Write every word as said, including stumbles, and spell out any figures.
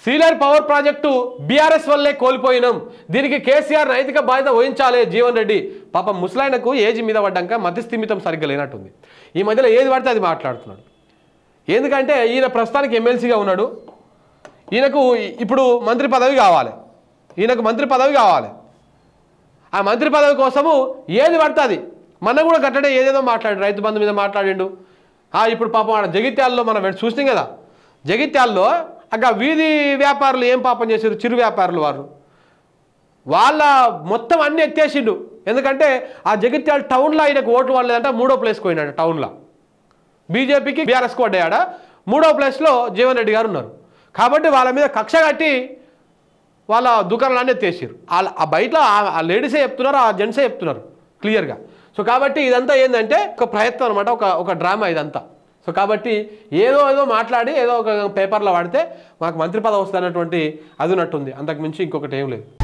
Sealer power project BRS వల్లే కోల్పోయినాం, దీనికి కేసీఆర్ నైతిక బాధ్యత వహించాలి జీవన్ రెడ్డి. పాపం ముసలాయనకు ఏజ్ మీద పడ్డాక మతిస్థిమితం సరిగ్గా లేనట్టుంది. ఈ మధ్యలో ఏది పడితే అది మాట్లాడుతున్నాడు. ఎందుకంటే ఈయన ప్రస్తుతానికి ఎమ్మెల్సీగా ఉన్నాడు, ఈయనకు ఇప్పుడు మంత్రి పదవి కావాలి, ఈయనకు మంత్రి పదవి కావాలి. ఆ మంత్రి పదవి కోసము ఏది పడుతుంది. మన కూడా కట్టడే ఏదేదో మాట్లాడి రైతు బంధు మీద మాట్లాడిండు. ఇప్పుడు పాపం ఆడ జగిత్యాలలో మనం చూసినాం కదా, జగిత్యాలలో అక్క వీధి వ్యాపారులు ఏం పాపం చేశారు, చిరు వ్యాపారులు వారు వాళ్ళ మొత్తం అన్నీ ఎత్తేసిండు. ఎందుకంటే ఆ జగిత్యాల టౌన్లో ఆయనకు ఓట్లు వాళ్ళేదంటే మూడో ప్లేస్కి పోయినాడు. టౌన్లో బీజేపీకి బీఆర్ఎస్కి వడ్డాయాడ, మూడో ప్లేస్లో జీవన్ రెడ్డి గారు ఉన్నారు. కాబట్టి వాళ్ళ మీద కక్ష కట్టి వాళ్ళ దుకాణాలన్నీ ఎత్తేసారు. ఆ బయట ఆ లేడీసే చెప్తున్నారు, ఆ జెంట్సే చెప్తున్నారు క్లియర్గా. సో కాబట్టి ఇదంతా ఏంటంటే ఒక ప్రయత్నం అనమాట, ఒక ఒక డ్రామా ఇదంతా. సో కాబట్టి ఏదో ఏదో మాట్లాడి ఏదో ఒక పేపర్లో వాడితే మాకు మంత్రి పదవి వస్తుంది అన్నటువంటి అది ఉన్నట్టుంది, అంతకుమించి ఇంకొకటి ఏం లేదు.